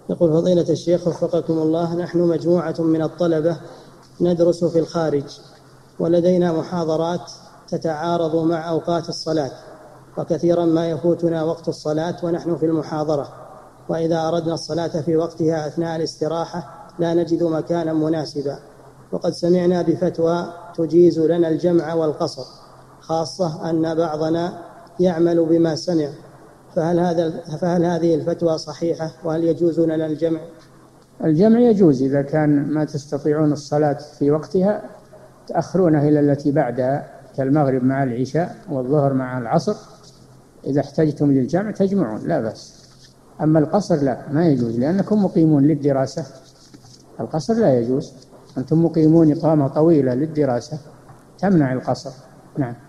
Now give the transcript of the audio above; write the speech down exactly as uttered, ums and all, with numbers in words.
يقول فضيلة الشيخ وفقكم الله، نحن مجموعة من الطلبة ندرس في الخارج، ولدينا محاضرات تتعارض مع أوقات الصلاة، وكثيرا ما يفوتنا وقت الصلاة ونحن في المحاضرة، وإذا أردنا الصلاة في وقتها أثناء الاستراحة لا نجد مكانا مناسبا، وقد سمعنا بفتوى تجيز لنا الجمع والقصر، خاصة أن بعضنا يعمل بما سمع، فهل, هذا فهل هذه الفتوى صحيحة؟ وهل يجوز لنا الجمع؟ الجمع يجوز إذا كان ما تستطيعون الصلاة في وقتها تأخرونها إلى التي بعدها كالمغرب مع العشاء والظهر مع العصر، إذا احتجتم للجمع تجمعون لا بأس. أما القصر لا، ما يجوز، لأنكم مقيمون للدراسة، القصر لا يجوز، أنتم مقيمون إقامة طويلة للدراسة تمنع القصر. نعم.